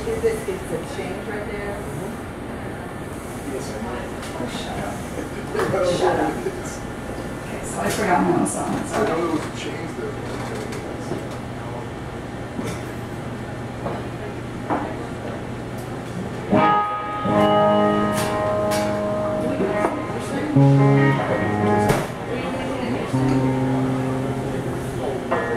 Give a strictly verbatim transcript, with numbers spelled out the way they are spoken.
Is this, it's a change right there? Yes, sir. Oh, shut up. Shut up. Okay, so I forgot my own song. I know there was a change there. Thank you.